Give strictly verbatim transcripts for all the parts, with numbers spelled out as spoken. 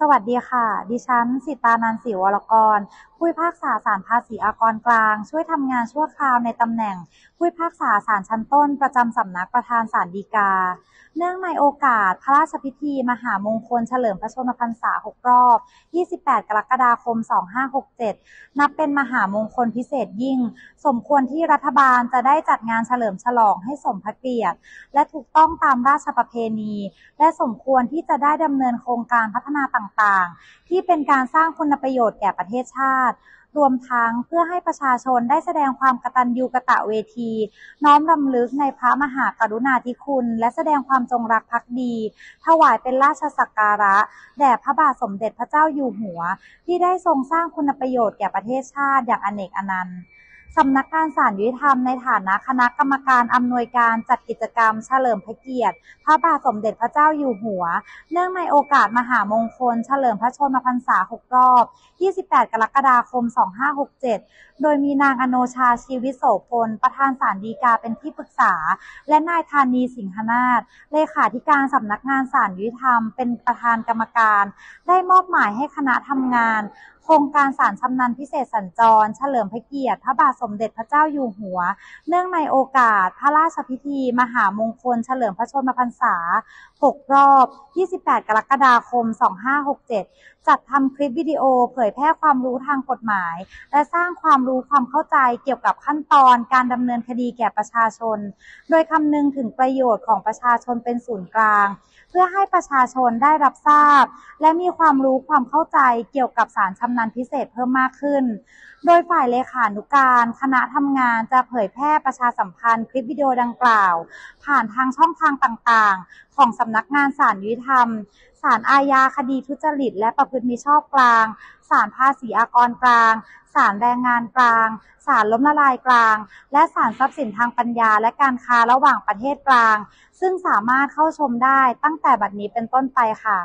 วัสดีค่ะดิฉันสิตานันท์ ศรีวรกรผู้พิพากษาศาลภาษีอากรกลางช่วยทำงานชั่วคราวในตำแหน่งผู้พิพากษาศาลชั้นต้นประจำสำนักประธานศาลฎีกาเนื่องในโอกาสพระราชพิธีมหามงคลเฉลิมพระชนมพรรษาหกรอบยี่สิบแปดกรกฎาคมสองพันห้าร้อยหกสิบเจ็ดนับเป็นมหามงคลพิเศษยิ่งสมควรที่รัฐบาลจะได้จัดงานเฉลิมฉลองให้สมพระเกียรติและถูกต้องตามราชประเพณีและสมควรที่จะได้ดำเนินโครงการพัฒนาต่างๆที่เป็นการสร้างคุณประโยชน์แก่ประเทศชาติรวมทั้งเพื่อให้ประชาชนได้แสดงความกตัญญูกตเวทีน้อมรำลึกในพระมหากรุณาธิคุณและแสดงความจงรักภักดีถวายเป็นราชสักการะแด่พระบาทสมเด็จพระเจ้าอยู่หัวที่ได้ทรงสร้างคุณประโยชน์แก่ประเทศชาติอย่างอเนกอนันต์สำนักงานศาลยุติธรรมในฐานะคณะกรรมการอำนวยการจัดกิจกรรมเฉลิมพระเกียรติพระบาทสมเด็จพระเจ้าอยู่หัวเนื่องในโอกาสมหามงคลเฉลิมพระชนมพรรษาหกรอบยี่สิบแปดกรกฎาคมสองพันห้าร้อยหกสิบเจ็ดโดยมีนางอโนชาชีวิตโสพลประธานศาลฎีกาเป็นที่ปรึกษาและนายธานีสิงหนาถเลขาธิการสำนักงานศาลยุติธรรมเป็นประธานกรรมการได้มอบหมายให้คณะทำงานโครงการศาลชำนาญพิเศษสัญจรเฉลิมพระเกียรติพระบาทสมเด็จพระเจ้าอยู่หัวเนื่องในโอกาสพระราชพิธีมหามงคลเฉลิมพระชนมพรรษาหกรอบยี่สิบแปดกรกฎาคมสองพันห้าร้อยหกสิบเจ็ดจัดทำคลิปวิดีโอเผยแพร่ความรู้ทางกฎหมายและสร้างความรู้ความเข้าใจเกี่ยวกับขั้นตอนการดำเนินคดีแก่ประชาชนโดยคำนึงถึงประโยชน์ของประชาชนเป็นศูนย์กลางเพื่อให้ประชาชนได้รับทราบและมีความรู้ความเข้าใจเกี่ยวกับศาลชำนาญพิเศษเพิ่มมากขึ้นโดยฝ่ายเลขานุการคณะทำงานจะเผยแพร่ประชาสัมพันธ์คลิปวิดีโอดังกล่าวผ่านทางช่องทางต่างๆของสำนักงานศาลยุติธรรมศาลอาญาคดีทุจริตและประพฤติมิชอบกลางศาลภาษีอากรกลางศาลแรงงานกลางศาลล้มละลายกลางและศาลทรัพย์สินทางปัญญาและการค้าระหว่างประเทศกลางซึ่งสามารถเข้าชมได้ตั้งแต่บัดนี้เป็นต้นไปค่ะ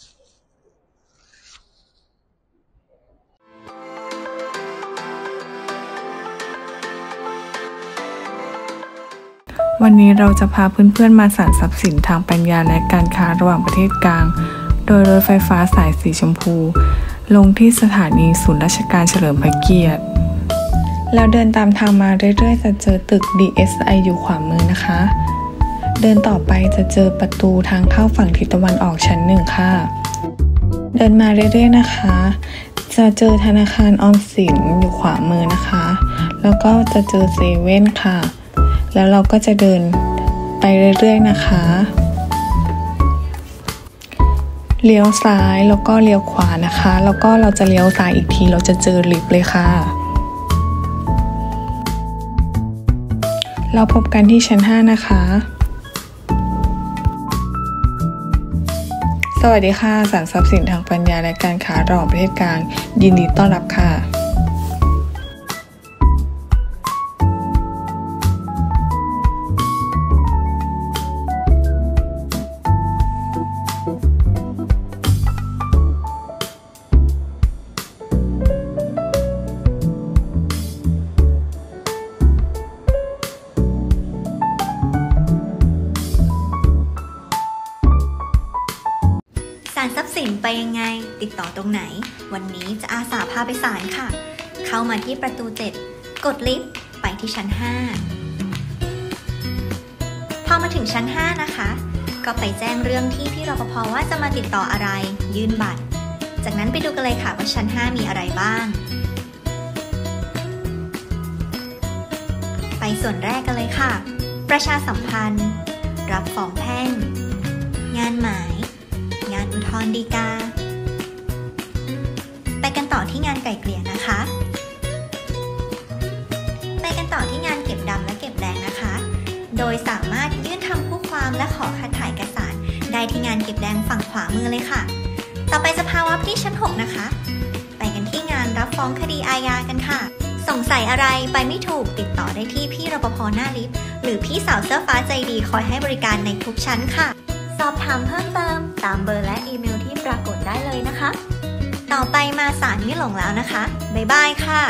วันนี้เราจะพาเพื่อนๆมาศาลทรัพย์สินทางปัญญาและการค้าระหว่างประเทศกลางโดยรถไฟฟ้าสายสีชมพูลงที่สถานีศูนย์ราชการเฉลิมพระเกียรติแล้วเดินตามทางมาเรื่อยๆจะเจอตึก ดี เอส ไอ อยู่ขวามือนะคะเดินต่อไปจะเจอประตูทางเข้าฝั่งทิศตะวันออกชั้นหนึ่งค่ะเดินมาเรื่อยๆนะคะจะเจอธนาคารออมสินอยู่ขวามือนะคะแล้วก็จะเจอเซเว่นค่ะแล้วเราก็จะเดินไปเรื่อยๆนะคะเลี้ยวซ้ายแล้วก็เลี้ยวขวานะคะแล้วก็เราจะเลี้ยวซ้ายอีกทีเราจะเจอลิฟต์เลยค่ะเราพบกันที่ชั้นห้านะคะสวัสดีค่ะศาลทรัพย์สินทางปัญญาและการค้าระหว่างประเทศกลางยินดีต้อนรับค่ะศาลทรัพย์สินไปยังไงติดต่อตรงไหนวันนี้จะอาสาพาไปศาลค่ะเข้ามาที่ประตูเจ็ดกดลิฟต์ไปที่ชั้นห้าพอมาถึงชั้นห้านะคะก็ไปแจ้งเรื่องที่พี่รปภ.ว่าจะมาติดต่ออะไรยื่นบัตรจากนั้นไปดูกันเลยค่ะว่าชั้นห้ามีอะไรบ้างไปส่วนแรกกันเลยค่ะประชาสัมพันธ์รับฟ้องแพ่งงานหมายงานอุทธรณ์ฎีกาไปกันต่อที่งานไกล่เกลี่ยนะคะไปกันต่อที่งานเก็บดำและเก็บแดงนะคะโดยสามารถยื่นคำคู่ความและขอคัดถ่ายเอกสารได้ที่งานเก็บแดงฝั่งขวามือเลยค่ะต่อไปสภาวะที่ชั้นหกนะคะไปกันที่งานรับฟ้องคดีอาญากันค่ะสงสัยอะไรไปไม่ถูกติดต่อได้ที่พี่รปภ.หน้าลิฟต์หรือพี่สาวเสื้อฟ้าใจดีคอยให้บริการในทุกชั้นค่ะสอบถามเพิ่มเติมตามเบอร์และอีเมลที่ปรากฏได้เลยนะคะต่อไปมาศาลไม่หลงแล้วนะคะบ๊ายบายค่ะ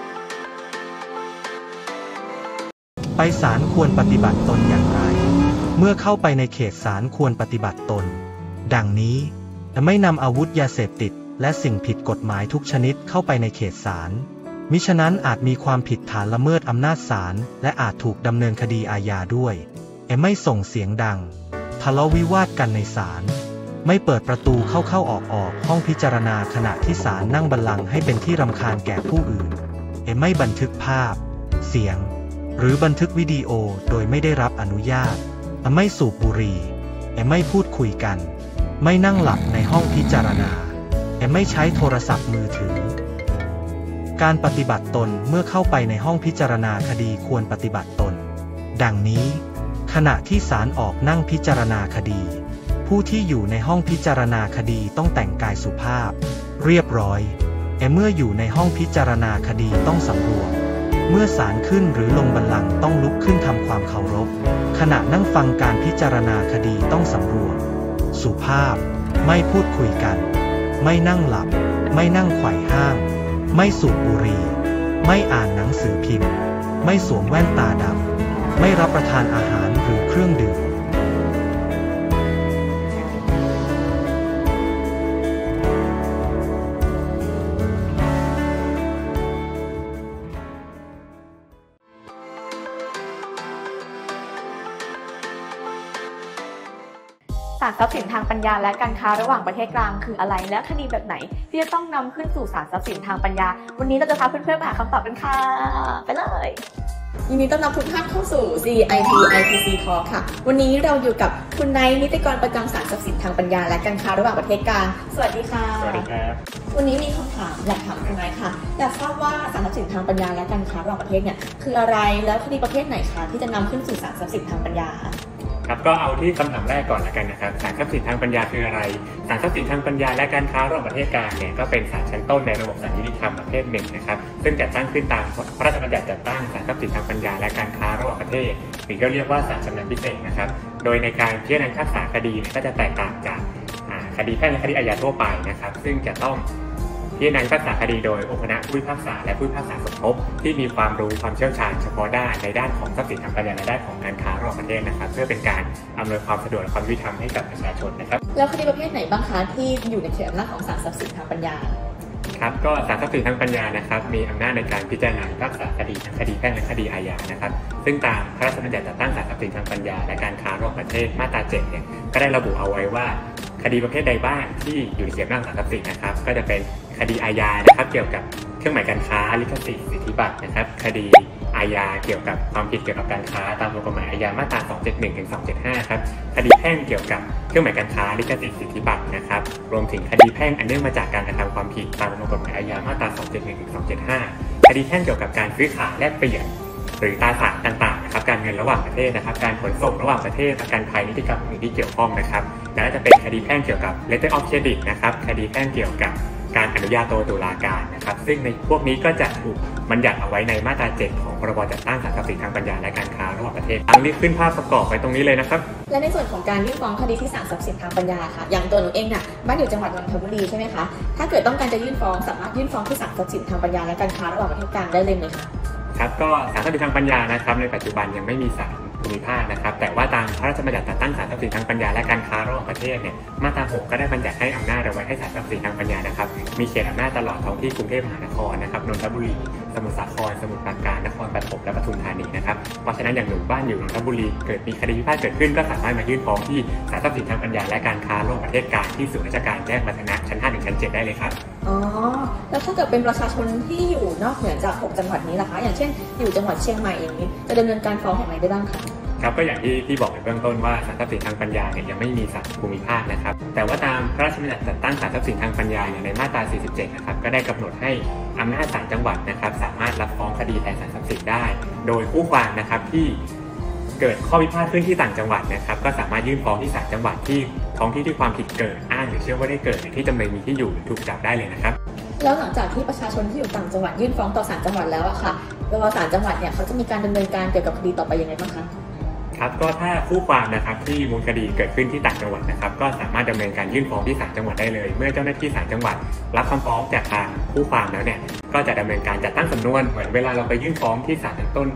ไปศาลควรปฏิบัติตนอย่างไรเมื่อเข้าไปในเขตศาลควรปฏิบัติตนดังนี้ไม่นำอาวุธยาเสพติดและสิ่งผิดกฎหมายทุกชนิดเข้าไปในเขตศาลมิฉะนั้นอาจมีความผิดฐานละเมิดอำนาจศาลและอาจถูกดำเนินคดีอาญาด้วยไม่ส่งเสียงดังทะเลาะวิวาทกันในศาลไม่เปิดประตูเข้าเข้าออกออกห้องพิจารณาขณะที่ศาลนั่งบัลลังก์ให้เป็นที่รำคาญแก่ผู้อื่นไม่บันทึกภาพเสียงหรือบันทึกวิดีโอโดยไม่ได้รับอนุญาตไม่สูบบุหรี่ไม่พูดคุยกันไม่นั่งหลับในห้องพิจารณาไม่ใช้โทรศัพท์มือถือการปฏิบัติตนเมื่อเข้าไปในห้องพิจารณาคดีควรปฏิบัติตนดังนี้ขณะที่ศาลออกนั่งพิจารณาคดีผู้ที่อยู่ในห้องพิจารณาคดีต้องแต่งกายสุภาพเรียบร้อยเมื่ออยู่ในห้องพิจารณาคดีต้องสำรวมเมื่อศาลขึ้นหรือลงบัลลังก์ต้องลุกขึ้นทำความเคารพขณะนั่งฟังการพิจารณาคดีต้องสำรวมสุภาพไม่พูดคุยกันไม่นั่งหลับไม่นั่งไขว่ห้างไม่สูบบุหรี่ไม่อ่านหนังสือพิมพ์ไม่สวมแว่นตาดำไม่รับประทานอาหารหรือเครื่องดื่มศาลทรัพย์สินทางปัญญาและการค้าระหว่างประเทศกลางคืออะไรและคดีแบบไหนที่จะต้องนำขึ้นสู่ศาลทรัพย์สินทางปัญญาวันนี้เราจะพาเพื่อนๆมาหาคำตอบกันค่ะไปเลยยินดีต้อนรับทุกท่านเข้าสู่ ซี ไอ พี ไอ พี ซี Talk ค่ะวันนี้เราอยู่กับคุณไนท์นิติกรประจำศาลทรัพย์สินทางปัญญาและการค้าระหว่างประเทศกลางสวัสดีค่ะสวัสดีครับวันนี้มีคำถามอยากถามคุณไนท์ค่ะอยากทราบว่าศาลทรัพย์สินทางปัญญาและการค้าระหว่างประเทศเนี่ยคืออะไรแล้วคดีประเภทไหนคะที่จะนำขึ้นสู่ศาลทรัพย์สินทางปัญญาครับก็เอาที่คำถามแรกก่อนละกันนะครับศาลทรัพย์สินทางปัญญาคืออะไรศาลทรัพย์สินทางปัญญาและการค้าระหว่างประเทศกลางเนี่ยก็เป็นศาลชั้นต้นในระบบศาลยุติธรรมประเภทหนึ่งนะครับซึ่งจัดตั้งขึ้นตามพระราชบัญญัติจัดตั้งศาลทรัพย์สินทางปัญญาและการค้าระหว่างประเทศหรือก็เรียกว่าศาลชำนาญพิเศษนะครับโดยในการพิจารณาพิพากษาคดีก็จะแตกต่างจากคดีแพ่งและคดีอาญาทั่วไปนะครับซึ่งจะต้องพิจารณาพิพากษาคดีโดยองค์คณะผู้พิพากษาและผู้พิพากษาสมทบที่มีความรู้ความเชี่ยวชาญเฉพาะด้านในด้านของทรัพย์สินทางปัญญาและด้านของการค้าระหว่างประเทศนะครับเพื่อเป็นการอำนวยความสะดวกและความยุติธรรมให้กับประชาชนนะครับแล้วคดีประเภทไหนบ้างคะที่อยู่ในเขตอำนาจของศาลทรัพย์สินทางปัญญาครับก็ศาลทรัพย์สินทางปัญญานะครับมีอำนาจในการพิจารณาพิพากษาคดีทั้งคดีแพ่งและคดีอาญานะครับซึ่งตามพระราชบัญญัติจัดตั้งศาลทรัพย์สินทางปัญญาและการค้าระหว่างประเทศมาตราเจ็ดเนี่ยก็ได้ระบุเอาไว้ว่าคดีประเภทใดบ้างที่อยู่ในเขตอำนาจศาลทรัพย์สินนะครับก็จะเป็นคดีอาญานะครับเกี่ยวกับเครื่องหมายการค้าลิขสิทธิ์สิทธิบัตรนะครับคดีอาญาเกี่ยวกับความผิดเกี่ยวกับการค้าตามกฎหมายอาญามาตราสองเจ็ดหนึ่งถึงสองเจ็ดห้าครับคดีแพ่งเกี่ยวกับเครื่องหมายการค้าลิขสิทธิ์สิทธิบัตรนะครับรวมถึงคดีแพ่งอันเนื่องมาจากการกระทำความผิดตามประมวลกฎหมายอาญามาตราสองเจ็ดหนึ่งถึงสองเจ็ดห้าคดีแพ่งเกี่ยวกับการซื้อขายแลกเปลี่ยนหรือตราสารต่างๆนะครับการเงินระหว่างประเทศนะครับการขนส่งระหว่างประเทศประกันภัยนิติกรรมอื่นที่เกี่ยวข้องนะครับแล้วจะเป็นคดีแพ่งเกี่ยวกับ letter of credit นะครับคดีแพ่งเกี่ยวกับการอนุญาโตตุลาการนะครับซึ่งในพวกนี้ก็จะถูกบัญญัติเอาไว้ในมาตราเจ็ดของพรบจัดตั้งศาลทรัพย์สินทางปัญญาและการค้าระหว่างประเทศอันนี้ขึ้นภาพประกอบไว้ตรงนี้เลยนะครับและในส่วนของการยื่นฟ้องคดีที่ศาลทรัพย์สินทางปัญญาค่ะอย่างตัวหนูเองเนี่ยบ้านอยู่จังหวัดนนทบุรีใช่ไหมคะถ้าเกิดต้องการจะยื่นฟ้องสามารถยื่นฟ้องที่ศาลทรัพย์สินทางปัญญาและการค้าระหว่างประเทศกลางได้เลยไหมคะครับก็ศาลทรัพย์สินทางปัญญานะครับในปัจจุบันยังไม่มีศาลภูมิภาคนะครับแต่ว่าตามพระราชบัญญัติจัดตั้งศาลทรัพย์สินทางปัญญาและการค้าระหว่างประเทศเนี่ยมาตราหกก็ได้บัญญัติให้อำนาจเอาไว้ให้ศาลทรัพย์สินทางปัญญานะครับมีเขตอำนาจตลอดท้องที่กรุงเทพมหานครนะครับนนทบุรีสมุทรสาครสมุทรปราการนครปฐมและปทุมธานีนะครับเพราะฉะนั้นอย่างหนูบ้านอยู่นนทบุรีเกิดมีคดีพิพาทเกิดขึ้นก็สามารถมายื่นฟ้องที่ศาลทรัพย์สินทางปัญญาและการค้าระหว่างประเทศกลางที่ศูนย์ราชการแจ้งวัฒนะชั้นห้าถึงชั้นเจ็ดได้เลยครับอ๋อแล้วถ้าเกิดเป็นประชาชนที่อยู่นอกเหนือจากหกจังหวัดนี้ล่ะคะอย่างเช่นอยู่จังหวัดเชียงใหม่อย่างนี้จะดำเนินการฟ้องอย่างไรได้บ้างคะครับก็อย่างที่ที่บอกในเบื้องต้นว่าศาลทรัพย์สินทางปัญญาเนี่ยยังไม่มีศาลภูมิภาคนะครับแต่ว่าตามพระราชบัญญัติจัดตั้งศาลทรัพย์สินทางปัญญาเนี่ยในมาตราสี่สิบเจ็ดนะครับก็ได้กำหนดให้อำนาจศาลจังหวัดนะครับสามารถรับฟ้องคดีแทนศาลทรัพย์สินได้โดยคู่ความนะครับที่เกิดข้อพิพาทขึ้นที่ต่างจังหวัดนะครับก็สามารถยื่นฟ้องที่ศาลจังหวัดที่ท้องที่ที่ความผิดเกิดอ้างหรือเชื่อว่าได้เกิดที่จำเลยมีที่อยู่ถูกจับได้เลยนะครับแล้วหลังจากที่ประชาชนที่อยู่ต่างจังหวัดยื่นฟ้องต่อศาลจังหวัดแล้วอะค่ะตัวศาลจังหวัดเนี่ยเขาจะมีการดำเนินการเกี่ยวกับคดีต่อไปยังไงบ้างคะครับก็ถ้าคู่ความนะครับที่มูลคดีเกิดขึ้นที่ต่างจังหวัดนะครับก็สามารถดำเนินการยื่นฟ้องที่ศาลจังหวัดได้เลยเมื่อเจ้าหน้าที่ศาลจังหวัดรับคำฟ้องจากทางคู่ความแล้วเนี่ยก็จะดำเนินการจัดตั้งสำนวนเหมือนเวลาเราไปยื่นฟ้องที่ศาลชั้นต้นแท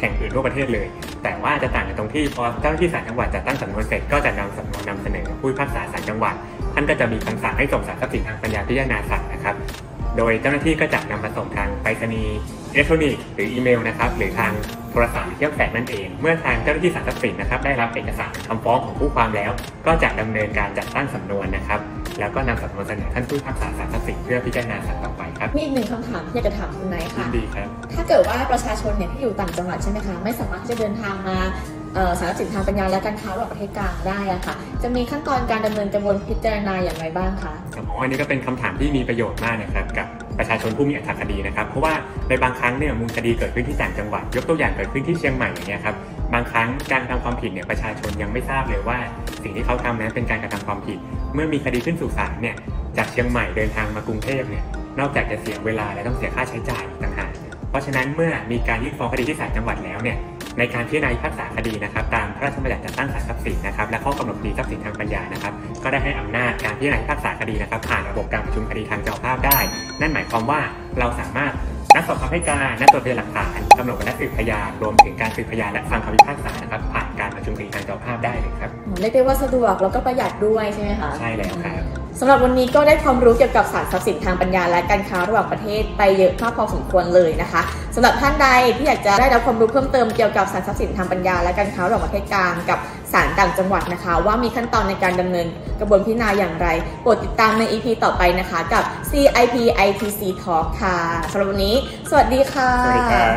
ห่งอื่นทั่วประเทศเลยแต่ว่าจะต่างกันตรงที่พอเจ้าหน้าที่ศาลจังหวัดจะตั้งสำนวนเสร็จก็จะนำสำนวนนำเสนอผู้พิพากษาศาลจังหวัดท่านก็จะมีคำสั่งให้ส่งศาลทรัพย์สินทางปัญญาพิจารณาสั่งนะครับโดยเจ้าหน้าที่ก็จะนำมาส่งทางไปรษณีย์อิเล็กทรอนิกส์หรืออีเมลนะครับหรือทางโทรศัพท์เชื่อมแฝงนั่นเองเมื่อทางเจ้าหน้าที่ศาลทรัพย์สินนะครับได้รับเอกสารคำฟ้องของผู้ความแล้วก็จะดำเนินการจัดตั้งสำนวนนะครับแล้วก็นำสำนวนเสนอท่านผู้พิพากษาศาลทรัพย์สินเพื่อพิจารณาสั่งต่อไปครับมีอีกหนึ่งคำถามที่อยากจะถามคุณนายค่ะดีครับถ้าเกิดว่าประชาชนเนี่ยที่อยู่ต่างจังหวัดใช่ไหมคะไม่สามารถที่จะเดินทางมาศาลทรัพย์สินทางปัญญาและการค้าระหว่างประเทศกลางได้อะค่ะจะมีขั้นตอนการดำเนินกระบวนพิจารณาอย่างไรบ้างคะอ๋ออันนี้ก็เป็นคำถามที่มีประโยชน์มากนะครับกับประชาชนผู้มีอัตราคดีนะครับเพราะว่าในบางครั้งเนี่ยมูลคดีเกิดขึ้นที่ต่างจังหวัดยกตัวอย่างเกิดขึ้นที่เชียงใหม่อย่างเงี้ยครับบางครั้งการทำความผิดเนี่ยประชาชนยังไม่ทราบเลยว่าสิ่งที่เขาทำนั้นเป็นการกระทำความผิดเมื่อมีคดีขึ้นสู่ศาลเนี่ยจากเชียงใหม่เดินทางมากรุงเทพเนี่ยนอกจากจะเสียเวลาและต้องเสียค่าใช้จ่ายต่างหากเพราะฉะนั้นเมื่อมีการยื่นฟ้องคดีที่ศาลจังหวัดแล้วเนี่ยในการพิจารณาพิพากษาคดีนะครับตามพระราชบัญญัติจัดตั้งศาลทรัพย์สินนะครับและข้อกำหนดคดีทรัพย์สินทางปัญญานะครับก็ได้ให้อำนาจการพิจารณาพิพากษาคดีนะครับผ่านระบบการประชุมคดีทางเจ้าภาพได้นั่นหมายความว่าเราสามารถนัดสอบคำให้การนัดตรวจพยานหลักฐานกำหนดวันนัดสืบพยานรวมถึงการสืบพยานและฟังคำพิพากษานะครับผ่านการประชุมคดีทางเจ้าภาพได้เลยครับเรียกได้ว่าสะดวกแล้วก็ประหยัดด้วยใช่ไหมคะใช่แล้วครับสำหรับวันนี้ก็ได้ความรู้เกี่ยวกับศาลทรัพย์สินทางปัญญาและการค้าระหว่างประเทศไปเยอะมากพอสมควรเลยนะคะสำหรับท่านใดที่อยากจะได้รับความรู้เพิ่มเติมเกี่ยวกับศาลทรัพย์สินทางปัญญาและการค้าระหว่างประเทศกลางกับศาลต่างจังหวัดนะคะว่ามีขั้นตอนในการดำเนินกระบวนพิจารณาอย่างไรโปรดติดตามใน อี พี ต่อไปนะคะกับ ซี ไอ พี ไอ ที ซี Talk ค่ะสำหรับวันนี้สวัสดีค่ะสวัสดีครับ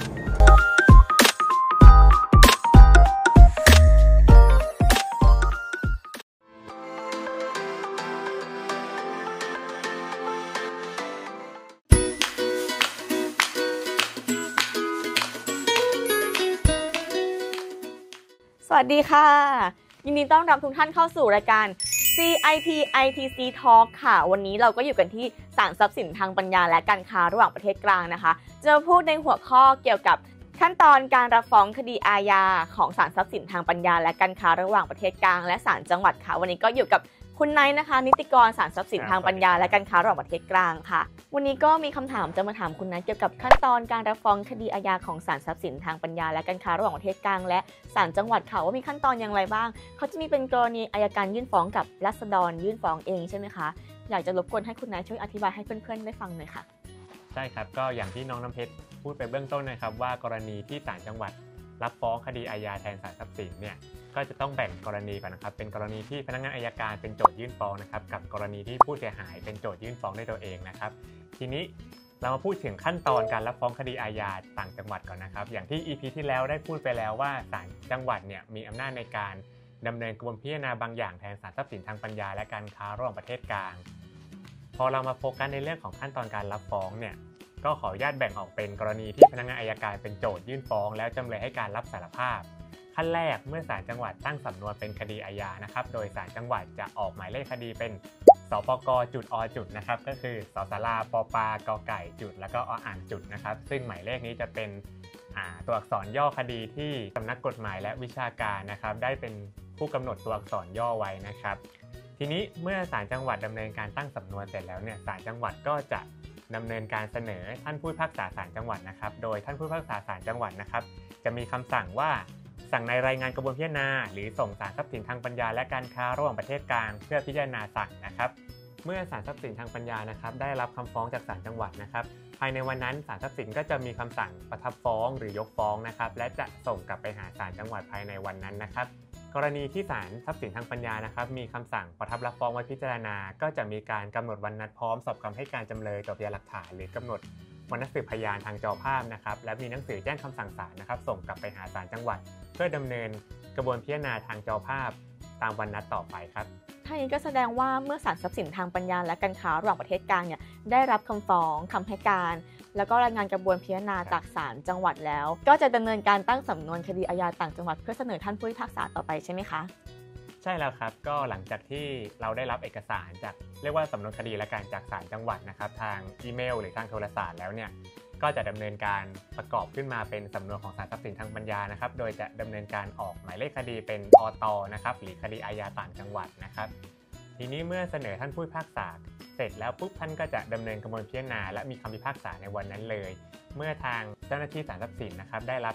สวัสดีค่ะยินดีต้อนรับทุกท่านเข้าสู่รายการ ซี ไอ พี ไอ ที ซี Talk ค่ะวันนี้เราก็อยู่กันที่ศาลทรัพย์สินทางปัญญาและการค้าระหว่างประเทศกลางนะคะจะพูดในหัวข้อเกี่ยวกับขั้นตอนการรับฟ้องคดีอาญาของศาลทรัพย์สินทางปัญญาและการค้าระหว่างประเทศกลางและศาลจังหวัดค่ะวันนี้ก็อยู่กับคุณไนท์นะคะนิติกรศาลทรัพย์สินทางปัญญาและการค้าระหว่างประเทศกลางค่ะวันนี้ก็มีคำถามจะมาถามคุณไนท์เกี่ยวกับขั้นตอนการรับฟ้องคดีอาญาของศาลทรัพย์สินทางปัญญาและการค้าระหว่างประเทศกลางและศาลจังหวัดค่ะว่ามีขั้นตอนอย่างไรบ้างเขาจะมีเป็นกรณีอัยการยื่นฟ้องกับราษฎรยื่นฟ้องเองใช่ไหมคะอยากจะรบกวนให้คุณไนท์ช่วยอธิบายให้เพื่อนๆได้ฟังหน่อยค่ะใช่ครับก็อย่างที่น้องน้ำเพชรพูดไปเบื้องต้นนะครับว่ากรณีที่ศาลจังหวัดรับฟ้องคดีอาญาแทนศาลทรัพย์สินเนี่ยก็จะต้องแบ่งกรณีก่อนนะครับเป็นกรณีที่พนักงานอัยการเป็นโจทยื่นฟ้องนะครับกับกรณีที่ผู้เสียหายเป็นโจทยื่นฟ้องด้วยตัวเองนะครับทีนี้เรามาพูดถึงขั้นตอนการรับฟ้องคดีอาญาต่างจังหวัดก่อนนะครับอย่างที่ อี พี ที่แล้วได้พูดไปแล้วว่าศาลจังหวัดเนี่ยมีอำนาจในการดำเนินกระบวนพิจารณาบางอย่างแทนศาลทรัพย์สินทางปัญญาและการค้าระหว่างประเทศกลางพอเรามาโฟกัสในเรื่องของขั้นตอนการรับฟ้องเนี่ยก็ขออนุญาตแบ่งออกเป็นกรณีที่พนักงานอัยการเป็นโจทยื่นฟ้องแล้วจำเลยให้การรับสารภาพขั้นแรกเมื่อศาลจังหวัดตั้งสำนวนเป็นคดีอาญานะครับโดยศาลจังหวัดจะออกหมายเลขคดีเป็นสปกจุดอจุดนะครับก็คือสศลาปปากไก่จุดแล้วก็ออ่างจุดนะครับซึ่งหมายเลขนี้จะเป็นตัวอักษรย่อคดีที่สำนักกฎหมายและวิชาการนะครับได้เป็นผู้กำหนดตัวอักษรย่อไว้นะครับทีนี้เมื่อศาลจังหวัดดำเนินการตั้งสำนวนเสร็จแล้วเนี่ยศาลจังหวัดก็จะดำเนินการเสนอท่านผู้พิพากษาศาลจังหวัดนะครับโดยท่านผู้พิพากษาศาลจังหวัดนะครับจะมีคำสั่งว่าสั่งในรายงานกระบวนพิจารณาหรือส่งศาลทรัพย์สินทางปัญญาและการค้าระหว่างประเทศกลางเพื่อพิจารณาสั่งนะครับเมื่อศาลทรัพย์สินทางปัญญานะครับได้รับคำฟ้องจากศาลจังหวัดนะครับภายในวันนั้นศาลทรัพย์สินก็จะมีคำสั่งประทับฟ้องหรือยกฟ้องนะครับและจะส่งกลับไปหาศาลจังหวัดภายในวันนั้นนะครับกรณีที่ศาลทรัพย์สินทางปัญญานะครับมีคำสั่งประทับรับฟ้องไว้พิจารณาก็จะมีการกำหนดวันนัดพร้อมสอบคำให้การจำเลยต่อพยานหลักฐานหรือกำหนดวันนัดสืบพยานทางจอภาพนะครับและมีหนังสือแจ้งคำสั่งศาลนะครับส่งกลับไปหาศาลจังหวัดเพื่อดำเนินกระบวนพิจารณาทางจอภาพตามวันนัดต่อไปครับถ้าอย่างนี้ก็แสดงว่าเมื่อศาลทรัพย์สินทางปัญญาและการค้าระหว่างประเทศกลางเนี่ยได้รับคำฟ้องคำให้การแล้วก็รายงานกระบวนพิจารณาจากศาลจังหวัดแล้วก็จะดำเนินการตั้งสำนวนคดีอาญาต่างจังหวัดเพื่อเสนอท่านผู้พิพากษาต่อไปใช่ไหมคะใช่แล้วครับก็หลังจากที่เราได้รับเอกสารจากเรียกว่าสำนวนคดีและการจากศาลจังหวัดนะครับทางอีเมลหรือทางโทรศัพท์แล้วเนี่ยก็จะดำเนินการประกอบขึ้นมาเป็นสำนวนของศาลทรัพย์สินทางปัญญานะครับโดยจะดำเนินการออกหมายเลขคดีเป็นอตนะครับหรือคดีอาญาต่างจังหวัดนะครับทีนี้เมื่อเสนอท่านผู้พิพากษาเสร็จแล้วปุ๊บท่านก็จะดำเนินกระบวนพิจารณาและมีคำพิพากษาในวันนั้นเลยเมื่อทางเจ้าหน้าที่ศาลทรัพย์สินนะครับได้รับ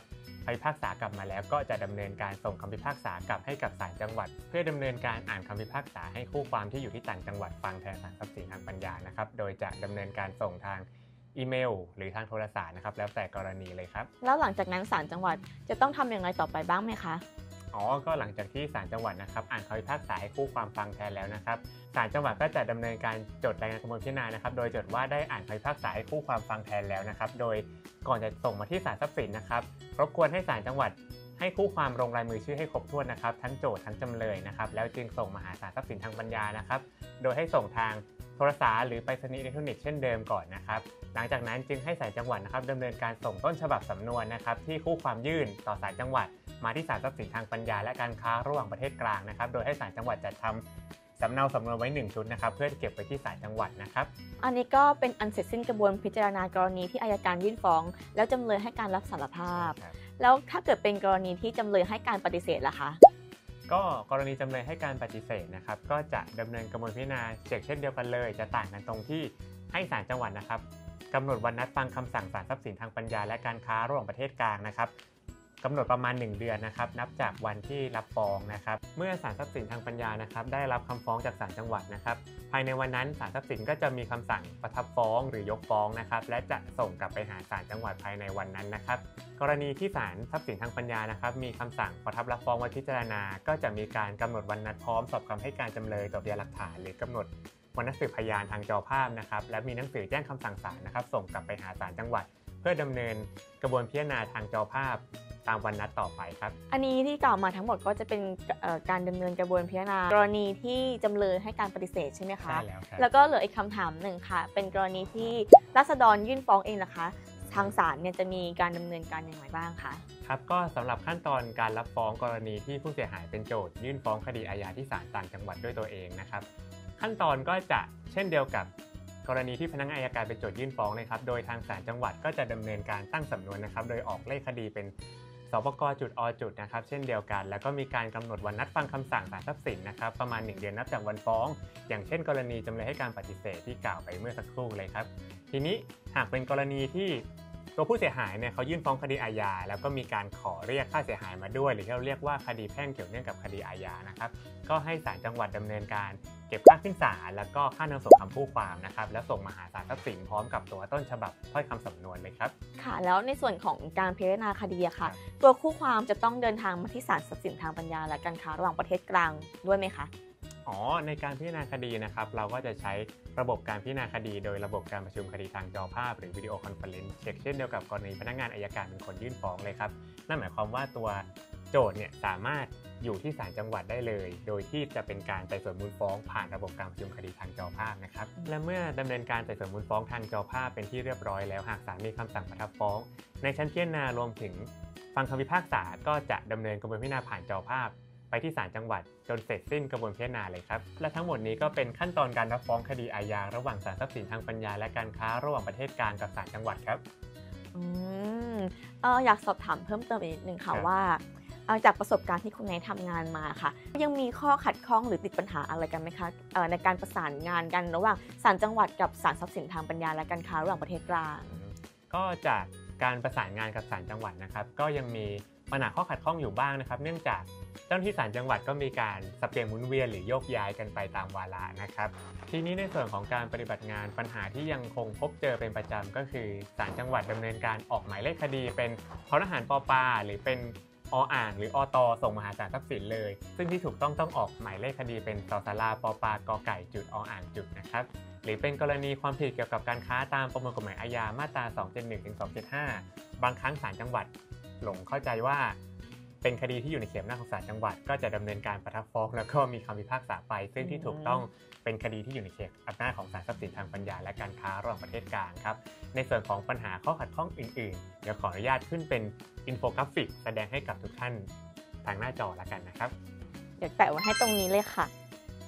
คำพิพากษากลับมาแล้วก็จะดำเนินการส่งคำพิพากษากลับให้กับศาลจังหวัดเพื่อดำเนินการอ่านคำพิพากษาให้คู่ความที่อยู่ที่ต่างจังหวัดฟังแทนศาลทรัพย์สินทางปัญญานะครับโดยจะดำเนินการส่งทางอีเมลหรือทางโทรศัพท์นะครับแล้วแต่กรณีเลยครับแล้วหลังจากนั้นศาลจังหวัดจะต้องทำอย่างไรต่อไปบ้างไหมคะอ๋อก็หลังจากที่ศาลจังหวัดนะครับอ่านคำพิพากษาให้คู่ความฟังแทนแล้วนะครับศาลจังหวัดก็จะดำเนินการจดรายงานกระบวนพิจารณานะครับโดยจดว่าได้อ่านคำพิพากษาให้คู่ความฟังแทนแล้วนะครับโดยก่อนจะส่งมาที่ศาลทรัพย์สินนะครับรบกวนให้ศาลจังหวัดให้คู่ความลงลายมือชื่อให้ครบถ้วนนะครับทั้งโจทก์ทั้งจำเลยนะครับแล้วจึงส่งมาหาศาลทรัพย์สินทางปัญญานะครับโดยให้ส่งทางโทรศัพท์หรือไปรษณีย์อิเล็กทรอนิกส์เช่นเดิมก่อนนะครับหลังจากนั้นจึงให้ศาลจังหวัดนะครับดำเนินการส่งต้นฉบับสำนวนนะครับที่คู่ความยื่นต่อศาลจังหวัดมาที่ศาลทรัพย์สินทางปัญญาและการค้าระหว่างประเทศกลางนะครับโดยให้ศาลจังหวัดจัดทำสำเนาสำนวนไว้หนึ่งชุดนะครับเพื่อเก็บไว้ที่ศาลจังหวัดนะครับอันนี้ก็เป็นอันเสร็จสิ้นกระบวนพิจารณากรณีที่อัยการยื่นฟ้องแล้วจำเลยให้การรับสารภาพแล้วถ้าเกิดเป็นกรณีที่จำเลยให้การปฏิเสธล่ะคะก็กรณีจำเลยให้การปฏิเสธนะครับก็จะดำเนินกระบวนพิจารณาเช่นเดียวกันเลยจะต่างกันตรงที่ให้ศาลจังหวัดนะครับกำหนดวันนัดฟังคำสั่งศาลทรัพย์สินทางปัญญาและการค้าระหว่างประเทศกลางนะครับกำหนดประมาณหนึ่งเดือนนะครับนับจากวันที่รับฟ้องนะครับเมื่อศาลทรัพย์สินทางปัญญานะครับได้รับคำฟ้องจากศาลจังหวัดนะครับภายในวันนั้นศาลทรัพย์สินก็จะมีคำสั่งประทับฟ้องหรือยกฟ้องนะครับและจะส่งกลับไปหาศาลจังหวัดภายในวันนั้นนะครับกรณีที่ศาลทรัพย์สินทางปัญญานะครับมีคำสั่งประทับรับฟ้องไว้พิจารณาก็จะมีการกำหนดวันนัดพร้อมสอบคำให้การจำเลยต่อพยานหลักฐานหรือกำหนดวันนัดสืบพยานทางจอภาพนะครับและมีหนังสือแจ้งคำสั่งศาลนะครับส่งกลับไปหาศาลจังหวัดเพื่อดำเนินกระบวนพิจารณาทางจอภาพตามวันนัดต่อไปครับอันนี้ที่กล่าวมาทั้งหมดก็จะเป็นการดำเนินกระบวนพิจารณากรณีที่จำเลยให้การปฏิเสธใช่ไหมคะใช่แล้วครับแล้วก็เหลืออีกคำถามหนึ่งค่ะเป็นกรณีที่ราษฎรยื่นฟ้องเองนะคะทางศาลเนี่ยจะมีการดำเนินการอย่างไรบ้างคะครับก็สำหรับขั้นตอนการรับฟ้องกรณีที่ผู้เสียหายเป็นโจทยื่นฟ้องคดีอาญาที่ศาลต่างจังหวัดด้วยตัวเองนะครับขั้นตอนก็จะเช่นเดียวกับกรณีที่พนักงานอัยการเป็นโจทยื่นฟ้องนะครับโดยทางศาลจังหวัดก็จะดำเนินการตั้งสำนวนนะครับโดยออกเลขคดีเป็นสปกจุดอจุดนะครับเช่นเดียวกันแล้วก็มีการกำหนดวันนัดฟังคำสั่งศาลทรัพย์สินนะครับประมาณหนึ่งเดือนนับจากวันฟ้องอย่างเช่นกรณีจำเลยให้การปฏิเสธที่กล่าวไปเมื่อสักครู่เลยครับทีนี้หากเป็นกรณีที่ตัวผู้เสียหายเนี่ยเขายื่นฟ้องคดีอาญาแล้วก็มีการขอเรียกค่าเสียหายมาด้วยหรือที่เราเรียกว่าคดีแพ่งเกี่ยวเนื่องกับคดีอาญานะครับก็ให้ศาลจังหวัดดำเนินการเก็บค่าขึ้นศาลแล้วก็ค่านำส่งคำผู้ความนะครับแล้วส่งมาหาศาลทรัพย์สินพร้อมกับตัวต้นฉบับถ้อยคำสำนวนเลยครับค่ะแล้วในส่วนของการพิจารณาคดีค่ะตัวคู่ความจะต้องเดินทางมาที่ศาลทรัพย์สินทางปัญญาและการค้าระหว่างประเทศกลางด้วยไหมคะอ๋อในการพิจารณาคดีนะครับเราก็จะใช้ระบบการพิจารณาคดีโดยระบบการประชุมคดีทางจอภาพหรือวิดีโอคอนเฟอเรนซ์เช็คเช่นเดียวกับกรณีพนักงานอัยการเป็นคนยื่นฟ้องเลยครับนั่นหมายความว่าตัวโจทย์เนี่ยสามารถอยู่ที่ศาลจังหวัดได้เลยโดยที่จะเป็นการไต่สวนมูลฟ้องผ่านระบบการประชุมคดีทางจอภาพนะครับและเมื่อดำเนินการไต่สวนมูลฟ้องทางจอภาพเป็นที่เรียบร้อยแล้วหากศาลมีคำสั่งประทับฟ้องในชั้นพิจารณารวมถึงฟังคำพิพากษาก็จะดำเนินกระบวนพิจารณาผ่านจอภาพไปที่ศาลจังหวัดจนเสร็จสิ้นกระบวนพิจารณาเลยครับและทั้งหมดนี้ก็เป็นขั้นตอนการรับฟ้องคดีอาญาระหว่างศาลทรัพย์สินทางปัญญาและการค้าระหว่างประเทศกลางกับศาลจังหวัดครับอืมเอออยากสอบถามเพิ่มเติมอีกนิดนึงค่ะว่าจากประสบการณ์ที่คุณนายทำงานมาค่ะยังมีข้อขัดข้องหรือติดปัญหาอะไรกันไหมคะในการประสานงานกันระหว่างศาลจังหวัดกับศาลทรัพย์สินทางปัญญาและการค้าระหว่างประเทศกลางก็จากการประสานงานกับศาลจังหวัดนะครับก็ยังมีปัญหาข้อขัดข้องอยู่บ้างนะครับเนื่องจากเจ้าหน้าที่ศาลจังหวัดก็มีการสับเปลี่ยนหมุนเวียนหรือโยกย้ายกันไปตามวาระนะครับทีนี้ในส่วนของการปฏิบัติงานปัญหาที่ยังคงพบเจอเป็นประจำก็คือศาลจังหวัดดำเนินการออกหมายเลขคดีเป็นททหารปปาหรือเป็นออ่างหรืออตส่งมาหาศาลทรัพย์สินเลยซึ่งที่ถูกต้องต้องออกหมายเลขคดีเป็นสสราปปากไก่จุดออ่างจุดนะครับหรือเป็นกรณีความผิดเกี่ยวกับการค้าตามประมวลกฎหมายอาญามาตราสองเจ็ดหนึ่งถึงสองเจ็ดห้าบางครั้งศาลจังหวัดหลงเข้าใจว่าเป็นคดีที่อยู่ในเขตอำนาจของศาลจังหวัดก็จะดำเนินการประทับฟ้องแล้วก็มีคำพิพากษาไปซึ่งที่ถูกต้องเป็นคดีที่อยู่ในเขตอำนาจของศาลทรัพย์สินทางปัญญาและการค้าระหว่างประเทศกลางครับในส่วนของปัญหาข้อขัดข้องอื่นๆเดี๋ยวขออนุญาตขึ้นเป็นอินโฟกราฟิกแสดงให้กับทุกท่านทางหน้าจอแล้วกันนะครับเดี๋ยวแปะไว้ให้ตรงนี้เลยค่ะ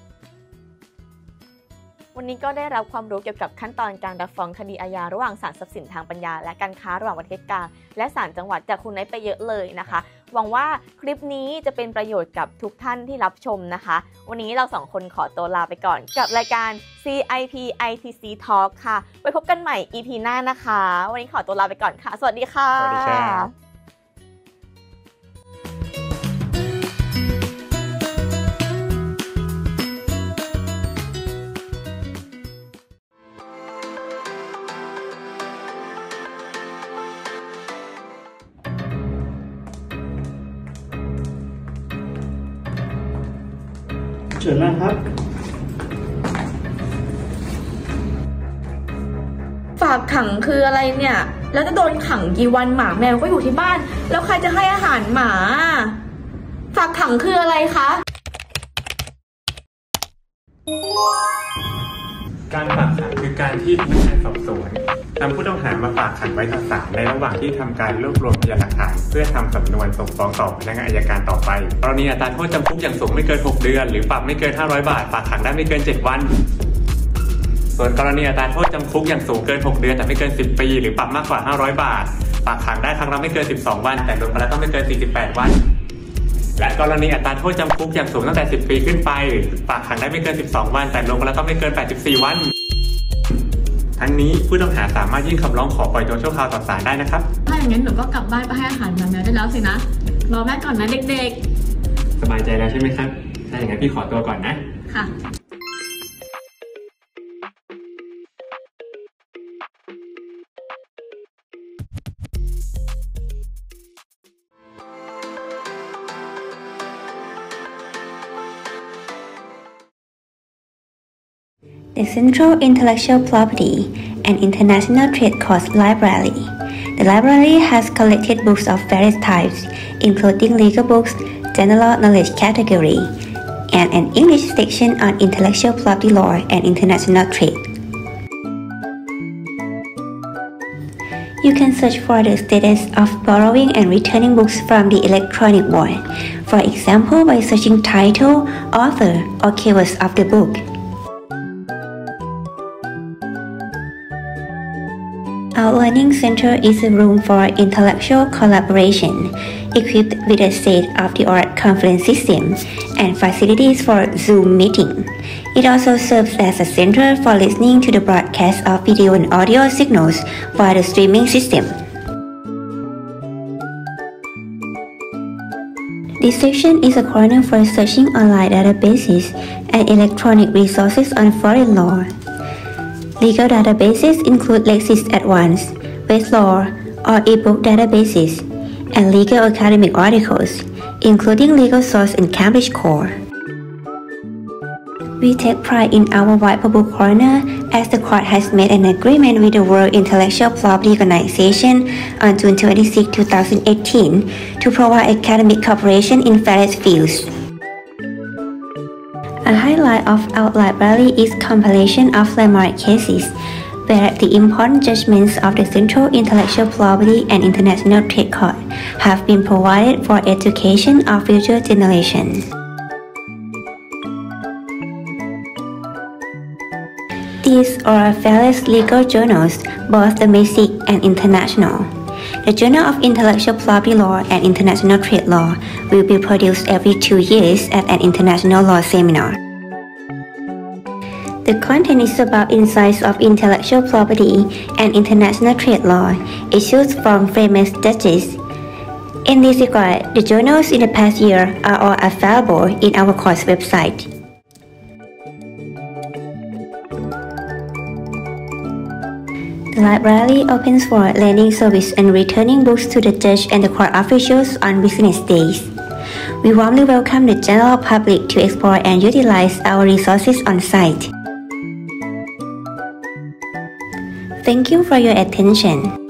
วันนี้ก็ได้รับความรู้เกี่ยวกับขั้นตอนการรับฟ้องคดีอาญาระหว่างศาลทรัพย์สินทางปัญญาและการค้าระหว่างประเทศกลางและศาลจังหวัดจากคุณนายไปเยอะเลยนะคะหวังว่าคลิปนี้จะเป็นประโยชน์กับทุกท่านที่รับชมนะคะวันนี้เราสองคนขอตัวลาไปก่อนกับรายการ ซี ไอ พี ไอ ที ซี Talk ค่ะไว้พบกันใหม่ อี พี หน้านะคะวันนี้ขอตัวลาไปก่อนค่ะสวัสดีค่ะสวัสดีครับเชิญนั่งครับฝากขังคืออะไรเนี่ย แล้วจะโดนขังกี่วันหมาแมวก็อยู่ที่บ้าน แล้วใครจะให้อาหารหมา ฝากขังคืออะไรคะการฝากขังคือการที่พนักงานสอบสวนนำผู้ต้องหามาฝากขังไว้ต่อศาลในระหว่างที่ทำการรวบรวมพยานหลักฐานเพื่อทำสำนวนส่งฟ้องต่อพนักงานอัยการต่อไปกรณีอัตราโทษจำคุกอย่างสูงไม่เกินหกเดือนหรือปรับไม่เกินห้าร้อยบาทฝากขังได้ไม่เกินเจ็ดวันส่วนกรณีอัตราโทษจำคุกอย่างสูงเกินหกเดือนแต่ไม่เกินสิบปีหรือปรับมากกว่าห้าร้อยบาทฝากขังได้ครั้งละไม่เกินสิบสองวันแต่รวมกันแล้วต้องไม่เกินสี่สิบแปดวันและกรณีอัตราโทษจำคุกอย่างสูงตั้งแต่สิบปีขึ้นไปฝากขังได้ไม่เกินสิบสองวันแต่รวมกันแล้วต้องไม่เกินแปดสิบสี่วันทั้งนี้ผู้ต้องหาสามารถยื่นคำร้องขอปล่อยตัวชั่วคราวต่อศาลได้นะครับถ้าอย่างนั้นหนูก็กลับบ้านไปให้อาหารหมาแมวได้แล้วสินะรอแม่ก่อนนะเด็กๆสบายใจแล้วใช่ไหมครับถ้าอย่างนั้นพี่ขอตัวก่อนนะค่ะ The Central Intellectual Property and International Trade Course Library. The library has collected books of various types, including legal books, general knowledge category, and an English section on intellectual property law and international trade. You can search for the status of borrowing and returning books from the electronic world, for example by searching title, author, or keywords of the book. Our Learning Center is a room for intellectual collaboration, equipped with a state-of-the-art conference system and facilities for Zoom meeting. It also serves as a center for listening to the broadcast of video and audio signals via the streaming system. This section is a corner for searching online databases and electronic resources on foreign law. Legal databases include Lexis Advanced, Westlaw, or ebook databases, and legal academic articles, including Legal Source and Cambridge Core. We take pride in our White Book Corner as the court has made an agreement with the World Intellectual Property Organization on June twenty-sixth, two thousand eighteen to provide academic cooperation in various fields. A highlight of our library is compilation of landmark cases, where the important judgments of the Central Intellectual Property and International Trade Court have been provided for education of future generations. These are various legal journals, both domestic and international. The Journal of Intellectual Property Law and International Trade Law will be produced every two years at an international law seminar. The content is about insights of intellectual property and international trade law issues from famous judges. In this regard, the journals in the past year are all available in our course website. The library opens for lending service and returning books to the judge and the court officials on business days. We warmly welcome the general public to explore and utilize our resources on site. Thank you for your attention.